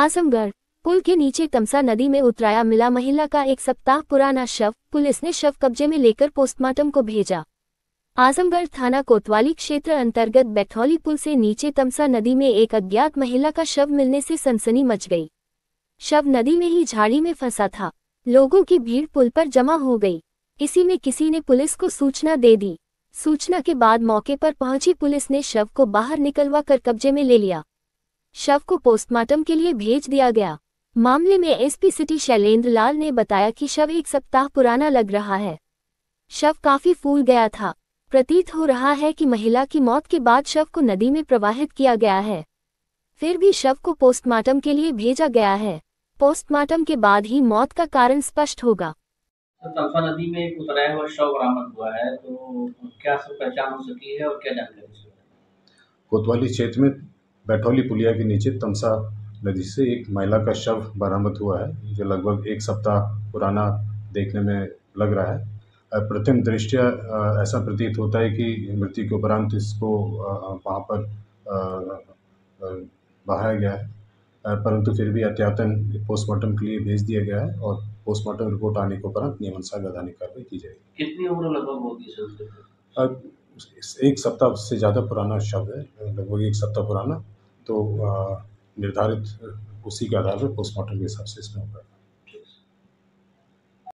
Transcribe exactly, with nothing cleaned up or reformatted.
आजमगढ़ पुल के नीचे तमसा नदी में उतराया मिला महिला का एक सप्ताह पुराना शव। पुलिस ने शव कब्जे में लेकर पोस्टमार्टम को भेजा। आजमगढ़ थाना कोतवाली क्षेत्र अंतर्गत बैठौली पुल से नीचे तमसा नदी में एक अज्ञात महिला का शव मिलने से सनसनी मच गई। शव नदी में ही झाड़ी में फंसा था। लोगों की भीड़ पुल पर जमा हो गई। इसी में किसी ने पुलिस को सूचना दे दी। सूचना के बाद मौके पर पहुंची पुलिस ने शव को बाहर निकलवा कर कब्जे में ले लिया। शव को पोस्टमार्टम के लिए भेज दिया गया। मामले में एसपी सिटी शैलेंद्र लाल ने बताया कि शव एक सप्ताह पुराना लग रहा है। शव काफी फूल गया था। प्रतीत हो रहा है कि महिला की मौत के बाद शव को नदी में प्रवाहित किया गया है। फिर भी शव को पोस्टमार्टम के लिए भेजा गया है। पोस्टमार्टम के बाद ही मौत का कारण स्पष्ट होगा। तो तमसा नदी में एक उतराया हुआ शव बरामद हुआ है, तो क्या सब पहचान हो सकी है और क्या जानकारी है? कोतवाली क्षेत्र में बैठौली पुलिया के नीचे तमसा नदी से एक महिला का शव बरामद हुआ है, जो लगभग एक सप्ताह पुराना देखने में लग रहा है। प्रथम दृष्टया ऐसा प्रतीत होता है कि मृत्यु के उपरांत इसको वहाँ पर बहाया गया है, परंतु फिर भी एहतियातन पोस्टमार्टम के लिए भेज दिया गया है और पोस्टमार्टम रिपोर्ट आने के उपरांत नियमानुसार वैधानिक कार्रवाई की जाएगी। कितनी उम्र लगभग होगी सर? एक सप्ताह से ज़्यादा पुराना शव है, लगभग एक सप्ताह पुराना, तो निर्धारित उसी के आधार पर पोस्टमार्टम के हिसाब से इसमें होगा।